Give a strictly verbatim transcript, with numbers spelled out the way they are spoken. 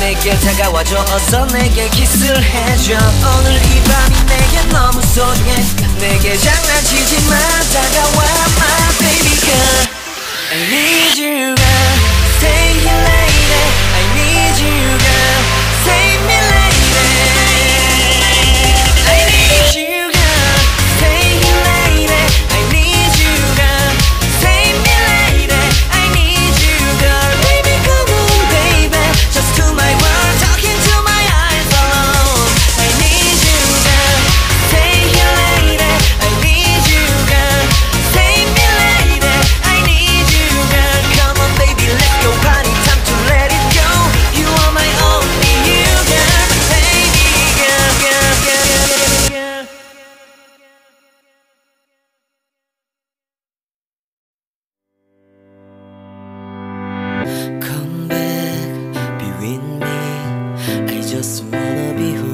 내게 다가와줘 어서 내게 키스를 해줘 오늘 이 밤이 내게 너무 소중해 내게 장난치지 마 다가와 my baby girl I need you girl stay here lady I need you girl save me lady I need you girl stay here lady I need you girl save me lady I need you girl baby come on baby just to my world talking to my eyes alone I need you girl stay here lady I need you girl save me lady I need you girl come on baby let's go party time to let it go you are my only you girl baby girl girl girl girl girl Come back, be with me I just wanna be who